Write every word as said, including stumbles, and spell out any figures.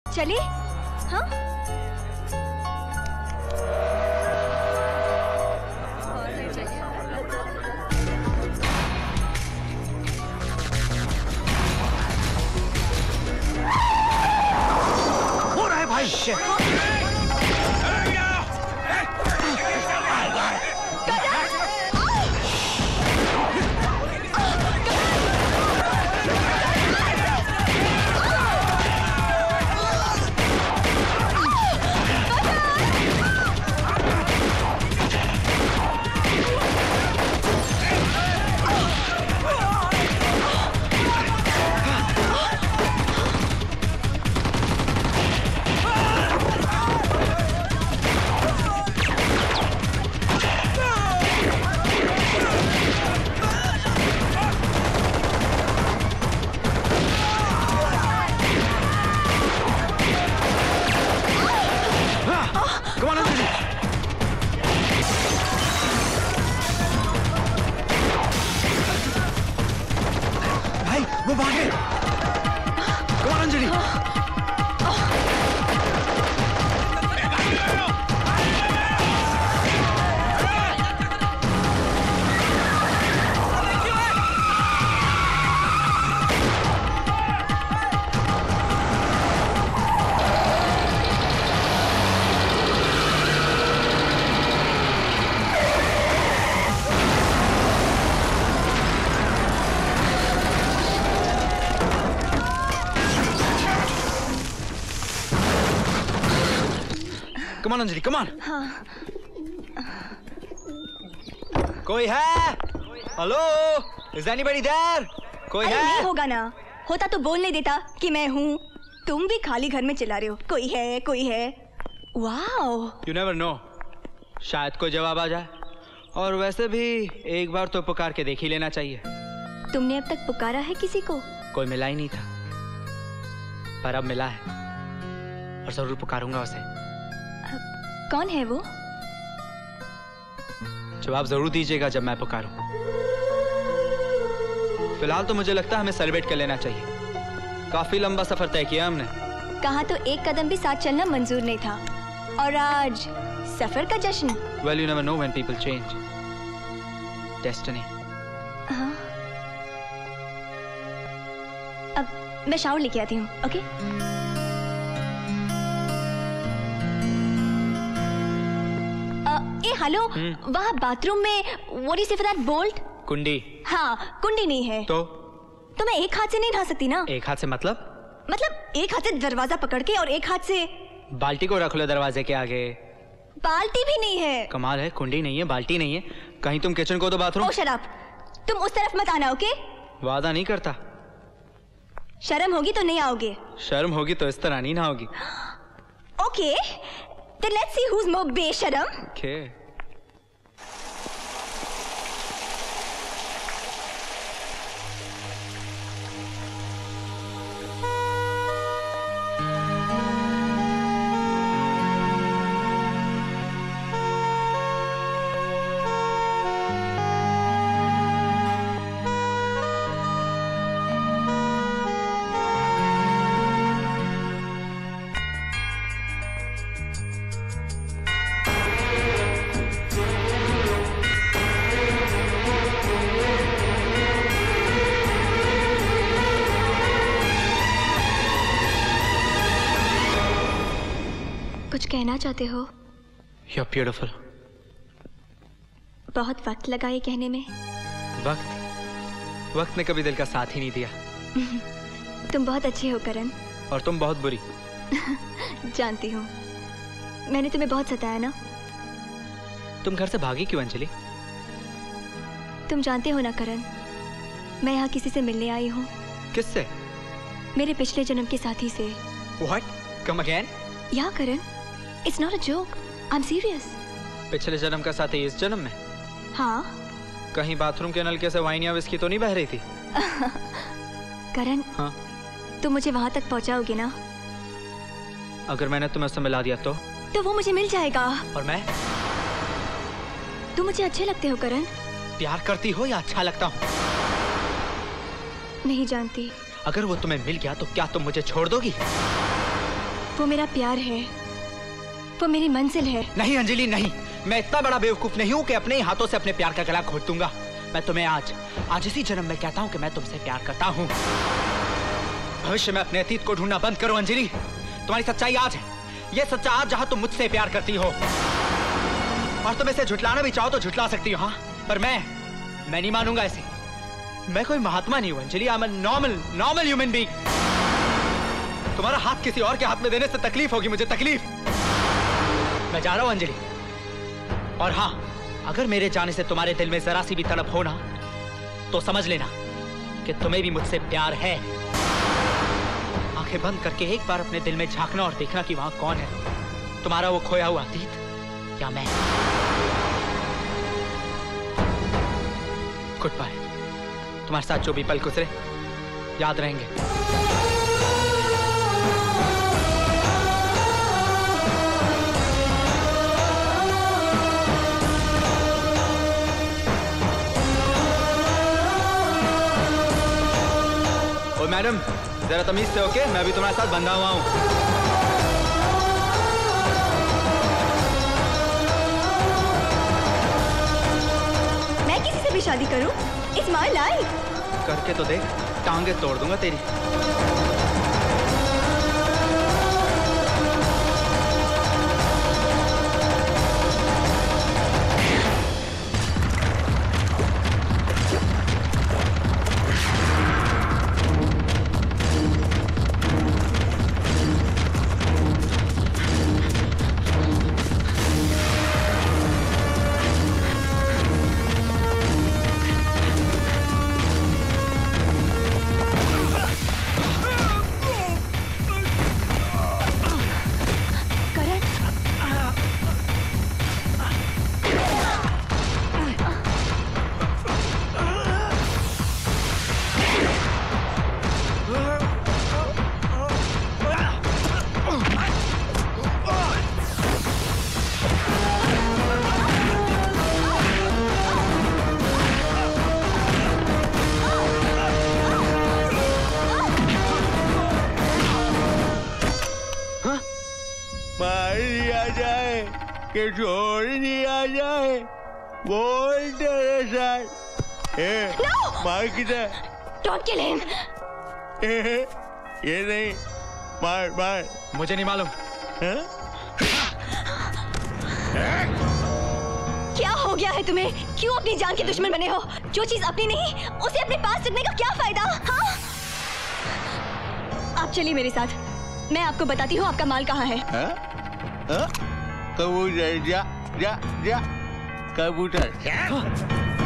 चले? हाँ? हो रहा है भाई। वो भागे। Come on Anjali. Come on, Anjali, come on. हाँ. कोई है? हेलो? Is anybody there? कोई है? नहीं होगा ना. होता तो बोल नहीं देता कि मैं हूँ. तुम भी खाली घर में चिल्ला रहे हो. कोई है, कोई है. Wow. You never know. शायद कोई जवाब आ जाए. और वैसे भी एक बार तो पुकार के देख ही लेना चाहिए. तुमने अब तक पुकारा है किसी को? कोई मिला ही नहीं था. पर अब मिला है. और जरूर पुकारूंगा उसे. कौन है वो? जवाब जरूर दीजिएगा जब मैं पुकारूं. फिलहाल तो मुझे लगता है हमें सेलिब्रेट कर लेना चाहिए. काफी लंबा सफर तय किया हमने. कहा तो एक कदम भी साथ चलना मंजूर नहीं था. और आज सफर का जश्न. Well, you never know when people change. Destiny. हाँ. अब मैं शावर लेके आती हूँ. ओके? ए हेलो. वहाँ बाथरूम में what do you say for that bolt? कुंडी. हाँ, कुंडी नहीं है. तो? तो मैं एक हाथ से नहीं ढा सकती ना. एक हाथ से मतलब? मतलब एक हाथ से दरवाजा पकड़ के और एक हाथ से बाल्टी को रख लो दरवाजे के आगे. बाल्टी भी नहीं है. कमाल है. कुंडी नहीं है, बाल्टी नहीं है. कहीं तुम किचन को तो बाथरूम. ओ शट अप. तुम उस तरफ मत आना. ओके? वादा नहीं करता. शर्म होगी तो नहीं आओगे. शर्म होगी तो इस तरह नहीं ना होगी. Okay. Then let's see who's more बेशरम. Okay. कुछ कहना चाहते हो? You're beautiful. बहुत वक्त लगा ये कहने में. वक्त? वक्त ने कभी दिल का साथ ही नहीं दिया. तुम बहुत अच्छे हो करण. और तुम बहुत बुरी. जानती हूँ. मैंने तुम्हें बहुत सताया ना. तुम घर से भागी क्यों अंजलि? तुम जानते हो ना करण, मैं यहाँ किसी से मिलने आई हूँ. किससे? मेरे पिछले जन्म के साथी से. What? Come again? या करण, it's not a joke. I'm serious. पिछले जन्म का साथी इस जन्म में? हाँ. कहीं बाथरूम के नलके से वाइन या विस्की तो नहीं बह रही थी? करण. हाँ. तुम मुझे वहाँ तक पहुँचाओगे ना? अगर मैंने तुम्हें उससे मिला दिया तो? तो वो मुझे मिल जाएगा. और मैं? तुम मुझे अच्छे लगते हो करण. प्यार करती हो या अच्छा लगता हूँ? नहीं जानती. अगर वो तुम्हें मिल गया तो क्या तुम मुझे छोड़ दोगी? वो मेरा प्यार है, वो मेरी मंजिल है। नहीं अंजलि नहीं, मैं इतना बड़ा बेवकूफ नहीं हूँ कि अपने ही हाथों से अपने प्यार का गला घोट दूंगा। मैं तुम्हें आज आज इसी जन्म में कहता हूँ कि मैं तुमसे प्यार करता हूँ। भविष्य में अपने अतीत को ढूंढना बंद करो अंजलि। तुम्हारी सच्चाई आज है, ये सच्चा आज जहाँ तुम मुझसे प्यार करती हो। और तुम इसे झुटलाना भी चाहो तो झुटला सकती हो, हाँ, पर मैं मैं नहीं मानूंगा इसे। मैं कोई महात्मा नहीं हूँ Anjali, I am a normal normal human being. तुम्हारा हाथ किसी और के हाथ में देने से तकलीफ होगी मुझे, तकलीफ। मैं जा रहा हूँ अंजलि। और हाँ, अगर मेरे जाने से तुम्हारे दिल में जरा सी भी तड़प हो ना, तो समझ लेना कि तुम्हें भी मुझसे प्यार है। आंखें बंद करके एक बार अपने दिल में झांकना और देखना कि वहां कौन है, तुम्हारा वो खोया हुआ अतीत या मैं। Goodbye. तुम्हारे साथ जो भी पल गुजरे याद रहेंगे। ओ मैडम, जरा तमीज से ओके, मैं भी तुम्हारे साथ बंधा हुआ हूँ। मैं किसी से भी शादी करूं? It's my life. करके तो देख, टांगे तोड़ दूंगा तेरी। के छोड़ दिया जाए, बोल तेरे साथ। ए, no! मार किधर? Don't kill him. ए, ये नहीं, मार मार। मुझे नहीं मालूम। क्या हो गया है तुम्हें? क्यों अपनी जान के दुश्मन बने हो? जो चीज अपनी नहीं, उसे अपने पास रखने का क्या फायदा? हाँ? आप चलिए मेरे साथ, मैं आपको बताती हूँ आपका माल कहाँ है। हाँ? हाँ? कबूतर जा जा जा, कबूतर।